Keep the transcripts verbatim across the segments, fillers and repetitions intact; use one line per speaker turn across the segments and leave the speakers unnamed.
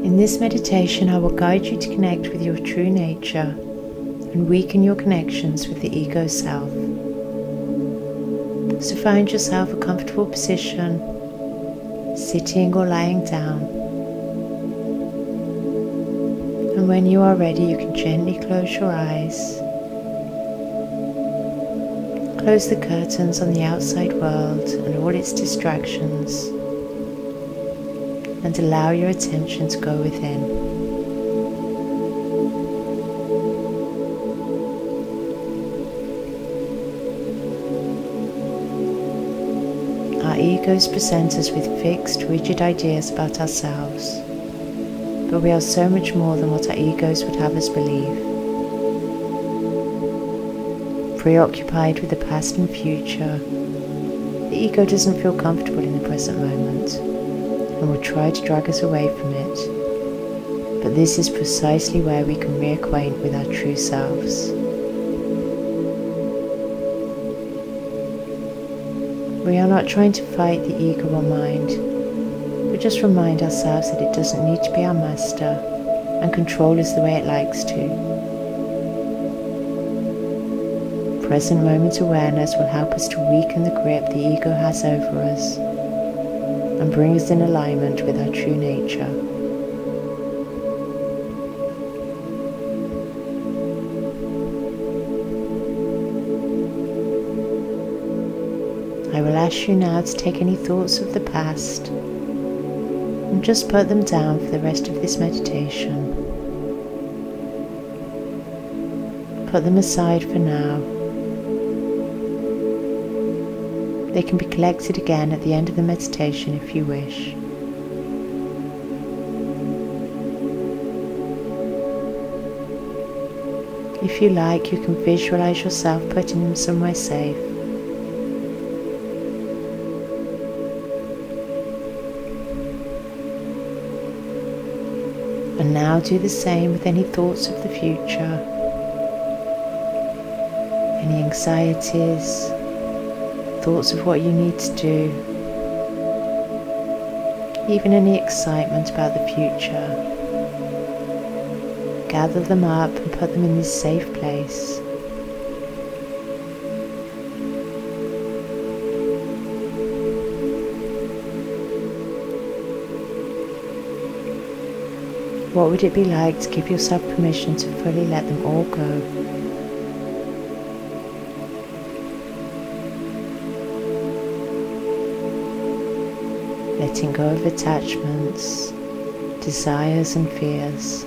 In this meditation, I will guide you to connect with your true nature and weaken your connections with the ego self. So find yourself a comfortable position, sitting or lying down. And when you are ready, you can gently close your eyes. Close the curtains on the outside world and all its distractions, and allow your attention to go within. Our egos present us with fixed, rigid ideas about ourselves, but we are so much more than what our egos would have us believe. Preoccupied with the past and future, the ego doesn't feel comfortable in the present moment and will try to drag us away from it. But this is precisely where we can reacquaint with our true selves. We are not trying to fight the ego or mind, but just remind ourselves that it doesn't need to be our master and control us the way it likes to. Present moment awareness will help us to weaken the grip the ego has over us and bring us in alignment with our true nature. I will ask you now to take any thoughts of the past and just put them down for the rest of this meditation. Put them aside for now. They can be collected again at the end of the meditation if you wish. If you like, you can visualize yourself putting them somewhere safe. And now do the same with any thoughts of the future, any anxieties, thoughts of what you need to do, even any excitement about the future. Gather them up and put them in this safe place. What would it be like to give yourself permission to fully let them all go? Letting go of attachments, desires and fears.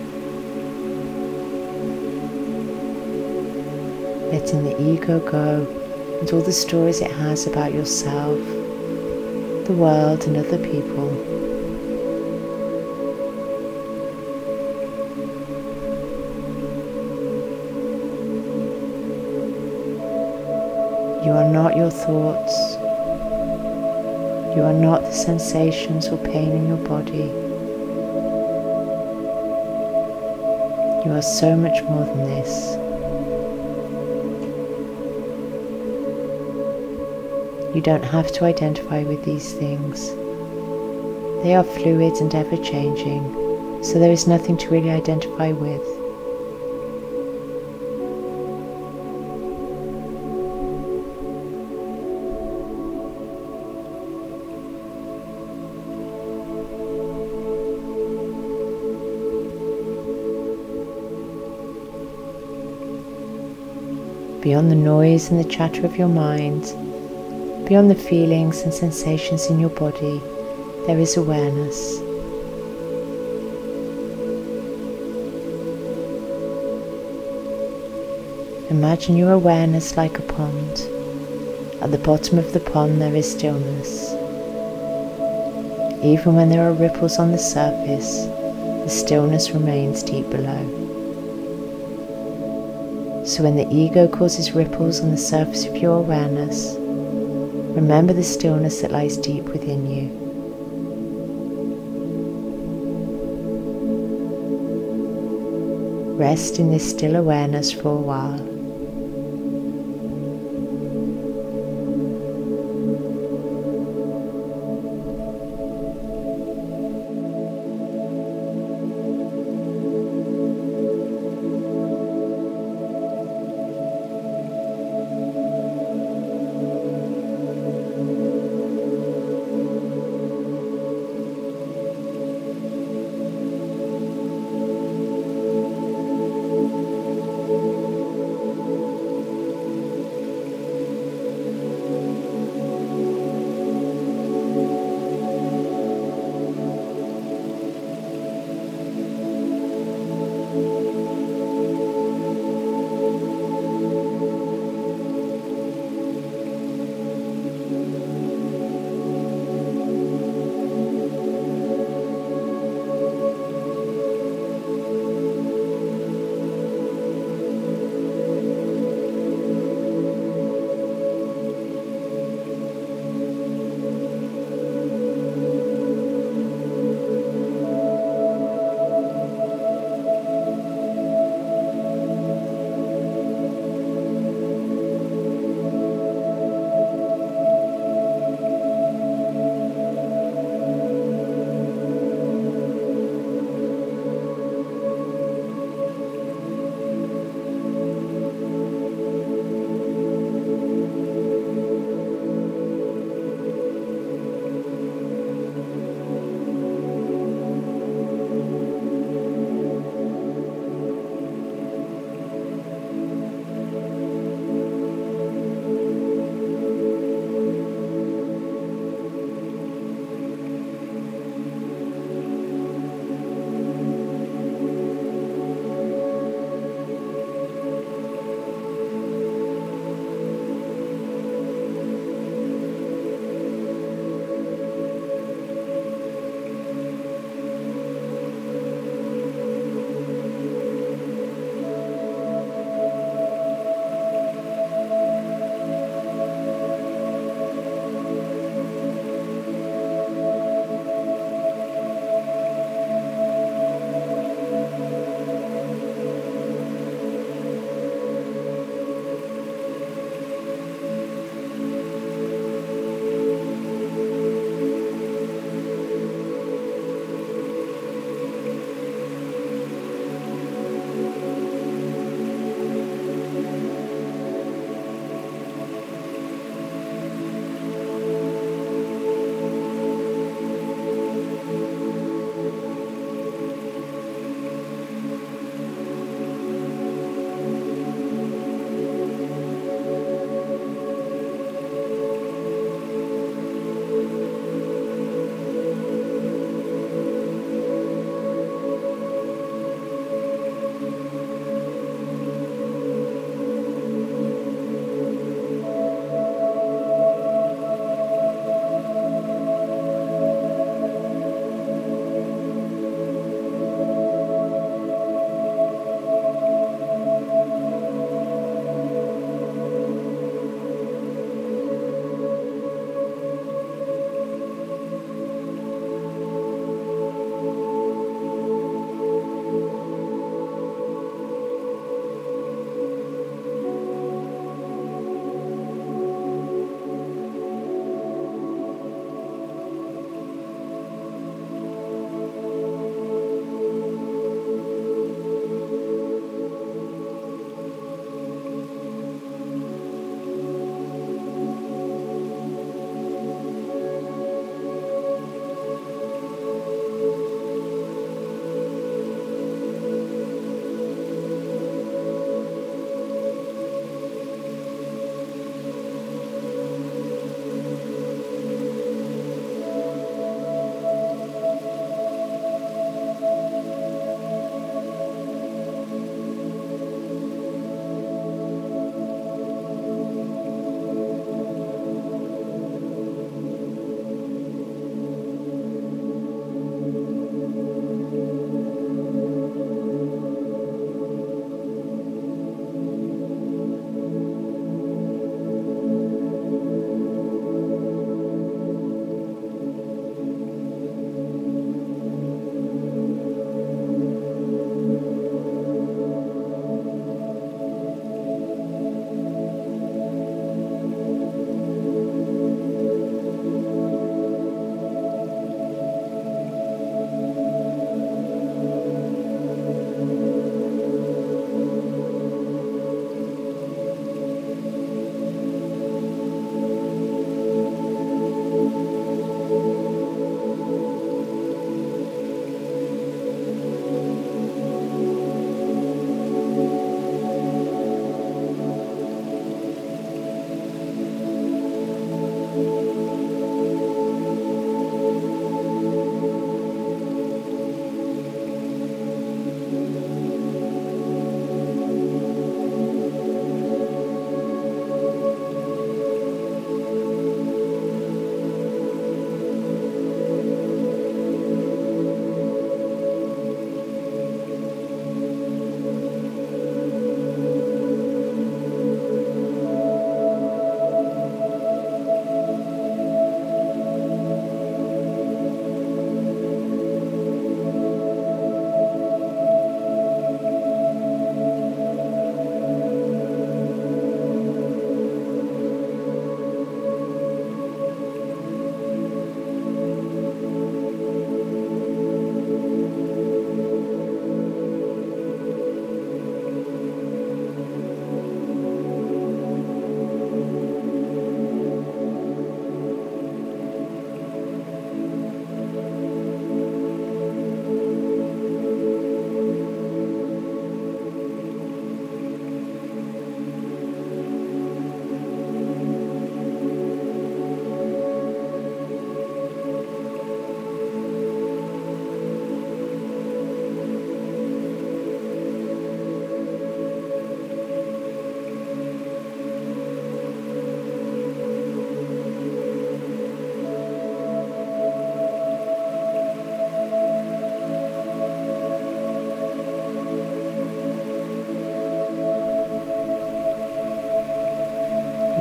Letting the ego go and all the stories it has about yourself, the world and other people. You are not your thoughts. You are not the sensations or pain in your body. You are so much more than this. You don't have to identify with these things. They are fluid and ever-changing, so there is nothing to really identify with. Beyond the noise and the chatter of your mind, beyond the feelings and sensations in your body, there is awareness. Imagine your awareness like a pond. At the bottom of the pond there is stillness. Even when there are ripples on the surface, the stillness remains deep below. So when the ego causes ripples on the surface of your awareness, remember the stillness that lies deep within you. Rest in this still awareness for a while.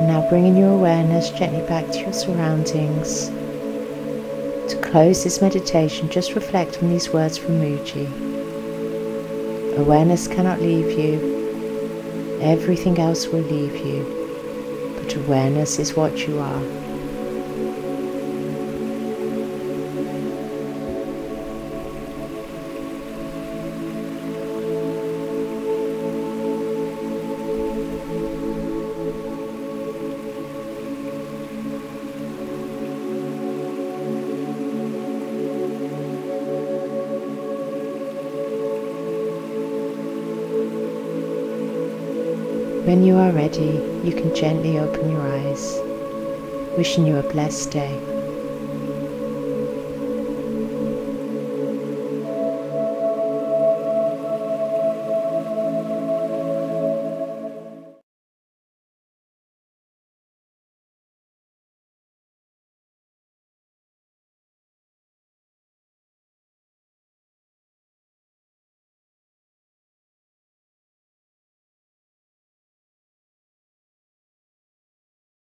Now bringing your awareness gently back to your surroundings. To close this meditation, just reflect on these words from Mooji. Awareness cannot leave you. Everything else will leave you. But awareness is what you are. When you are ready, you can gently open your eyes. Wishing you a blessed day.